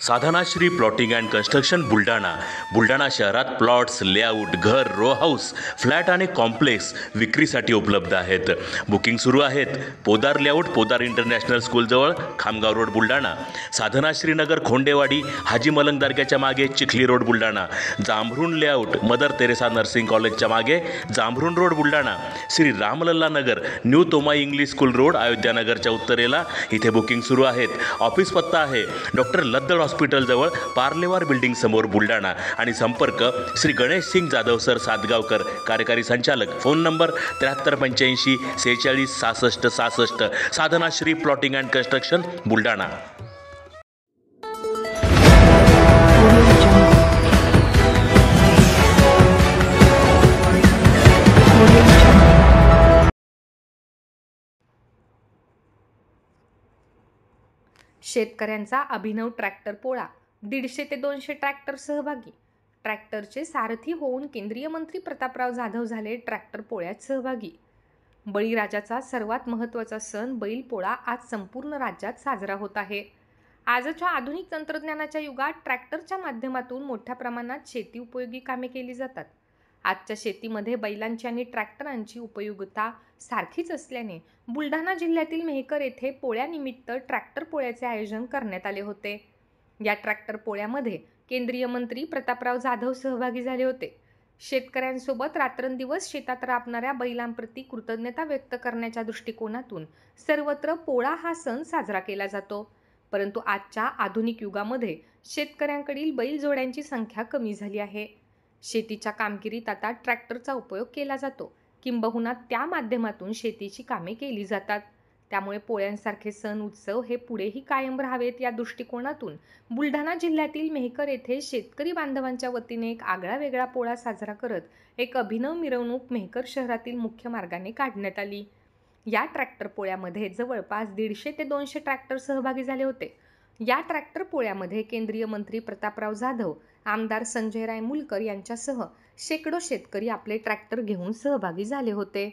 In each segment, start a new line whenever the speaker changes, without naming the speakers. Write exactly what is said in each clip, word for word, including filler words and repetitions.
Sadhanashri plotting and construction Buldhana Buldhana शहरात plots, layout, घर, row house, flat आणि कॉम्प्लेक्स विक्रीसाठी उपलब्ध आहेत. बुकिंग सुरू आहेत. पोदार लेआउट, पोदार इंटरनॅशनल स्कूलजवळ, खामगाव रोड, बुलढाणा. साधनाश्री नगर, खोंडेवाडी, हाजी मलंग दर्ग्याच्या मागे, Chikhli road, Buldhana. Jambhrun layout, Mother Teresa nursing कॉलेजच्या मागे, Jambhrun road, Buldhana. Shri Ramlalla Nagar, new Tomai English school road, Ayodhya नगरच्या उत्तरेला. इथे बुकिंग सुरू आहेत. ऑफिस पत्ता आहे डॉक्टर लद्दड हॉस्पिटलजवळ, पार्लेवार बिल्डिंग समोर, बुलढाणा. आणि संपर्क श्री गणेश सिंग जाधव सर सातगावकर, कार्यकारी संचालक. फोन नंबर त्र्याहत्तर पंच्याऐंशी सेहेचाळीस सहासष्ट सहासष्ट. Sadhanashri plotting and construction Buldhana.
शेतकऱ्यांचा अभिनव ट्रॅक्टर पोळा, दीडशे ते दोनशे ट्रॅक्टर सहभागी. ट्रॅक्टरचे सारथी होऊन केंद्रीय मंत्री प्रतापराव जाधव झाले ट्रॅक्टर पोळ्यात सहभागी. बळीराजाचा सर्वात महत्त्वाचा सण बैलपोळा आज संपूर्ण राज्यात साजरा होत आहे. आजच्या आधुनिक तंत्रज्ञानाच्या युगात ट्रॅक्टरच्या माध्यमातून मोठ्या प्रमाणात शेती उपयोगी कामे केली जातात. आजच्या शेतीमध्ये बैलांची आणि ट्रॅक्टरांची उपयोगिता सारखीच असल्याने बुलढाणा जिल्ह्यातील मेहकर येथे पोळ्यानिमित्त ट्रॅक्टर पोळ्याचे आयोजन करण्यात आले होते. या ट्रॅक्टर पोळ्यामध्ये केंद्रीय मंत्री प्रतापराव जाधव सहभागी झाले होते. शेतकऱ्यांसोबत रात्रंदिवस शेतात राबणाऱ्या बैलांप्रती कृतज्ञता व्यक्त करण्याच्या दृष्टिकोनातून सर्वत्र पोळा हा सण साजरा केला जातो. परंतु आजच्या आधुनिक युगामध्ये शेतकऱ्यांकडील बैलजोड्यांची संख्या कमी झाली आहे. शेतीच्या कामगिरीत आता ट्रॅक्टरचा उपयोग केला जातो, किंबहुना त्या माध्यमातून शेतीची कामे केली जातात. त्यामुळे पोळ्यांसारखे सण उत्सव हे पुढेही कायम राहावेत या दृष्टिकोनातून बुलढाणा जिल्ह्यातील मेहकर येथे शेतकरी बांधवांच्या वतीने एक आगळा वेगळा पोळा साजरा करत एक अभिनव मिरवणूक मेहकर शहरातील मुख्य मार्गाने काढण्यात आली. या ट्रॅक्टर पोळ्यामध्ये जवळपास दीडशे ते दोनशे ट्रॅक्टर सहभागी झाले होते. या ट्रॅक्टर पोळ्यामध्ये केंद्रीय मंत्री प्रतापराव जाधव, आमदार संजयराय मुलकर यांच्यासह शेकडो शेतकरी आपले ट्रॅक्टर घेऊन सहभागी झाले होते.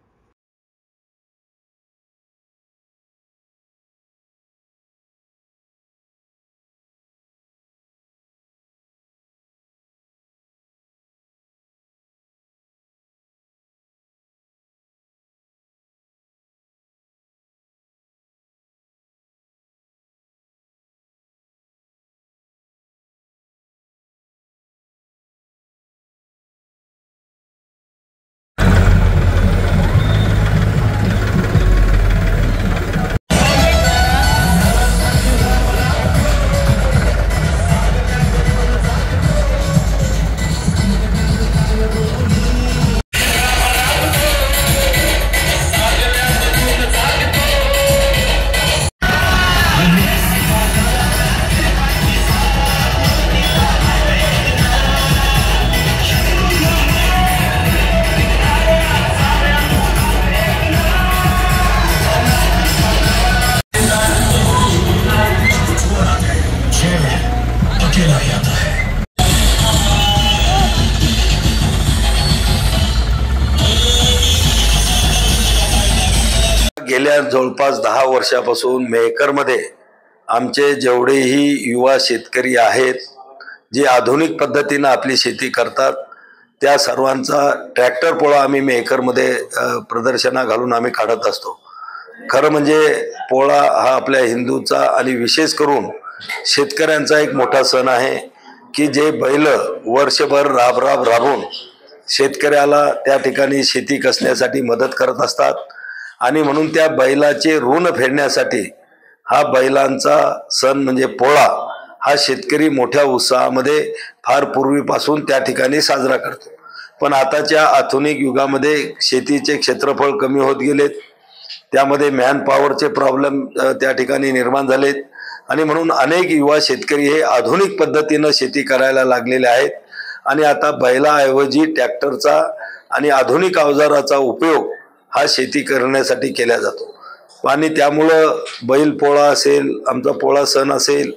गेल्या जवळपास दहा वर्षापासून मेहकरमध्ये आमचे जेवढेही युवा शेतकरी आहेत जे आधुनिक पद्धतीनं आपली शेती करतात, त्या सर्वांचा ट्रॅक्टर पोळा आम्ही मेहकरमध्ये प्रदर्शना घालून आम्ही काढत असतो. खरं म्हणजे पोळा हा आपल्या हिंदूचा आणि विशेष करून शेतकऱ्यांचा एक मोठा सण आहे की जे बैल वर्षभर राब राब राबून शेतकऱ्याला त्या ठिकाणी शेती कसण्यासाठी मदत करत असतात. आणि म्हणून त्या बैलाचे ऋण फेडण्यासाठी हा बैलांचा सण म्हणजे पोळा हा शेतकरी मोठ्या उत्साहामध्ये फार पूर्वीपासून त्या ठिकाणी साजरा करतो. पण आताच्या आधुनिक युगामध्ये शेतीचे क्षेत्रफळ कमी होत गेलेत, त्यामध्ये मॅन पॉवरचे प्रॉब्लेम त्या ठिकाणी निर्माण झालेत आणि म्हणून अनेक युवा शेतकरी हे आधुनिक पद्धतीनं शेती करायला लागलेले आहेत. आणि आता बैलाऐवजी ट्रॅक्टरचा आणि आधुनिक अवजाराचा उपयोग हा शेती करण्यासाठी केला जातो. आणि त्यामुळं बैल पोळा असेल, आमचा पोळा सण असेल,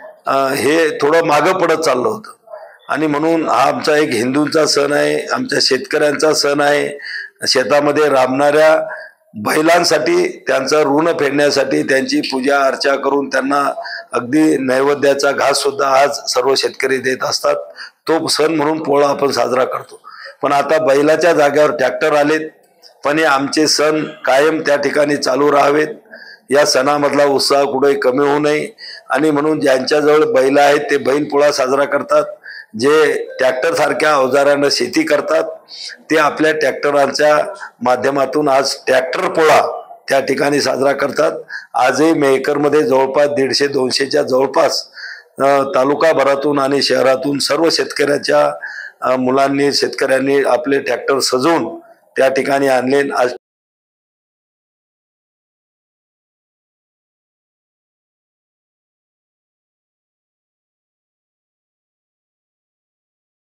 हे थोडं मागं पडत चाललं होतं. आणि म्हणून हा आमचा एक हिंदूंचा सण आहे, आमच्या शेतकऱ्यांचा सण आहे. शेतामध्ये राबणाऱ्या बैलांसाठी त्यांचं ऋण फेडण्यासाठी त्यांची पूजा अर्चा करून त्यांना अगदी नैवेद्याचा घास सुद्धा आज सर्व शेतकरी देत असतात. तो सण म्हणून पोळा आपण साजरा करतो. पण आता बैलाच्या जागेवर ट्रॅक्टर आलेत, पण हे आमचे सण कायम त्या ठिकाणी चालू राहावेत. या सणामधला उत्साह कुठे कमी होऊ नये आणि म्हणून ज्यांच्याजवळ बैल आहेत ते बैल पोळा साजरा करतात. जे ट्रॅक्टर सारख्या अवजारानं शेती करतात ते आपल्या ट्रॅक्टरांच्या माध्यमातून आज ट्रॅक्टर पोळा त्या ठिकाणी साजरा करतात. आजही मेहकरमध्ये जवळपास दीडशे दोनशेच्या जवळपास तालुकाभरातून आणि शहरातून सर्व शेतकऱ्याच्या मुलांनी शेतकऱ्यांनी आपले ट्रॅक्टर सजवून त्या ठिकाणी आणले. आज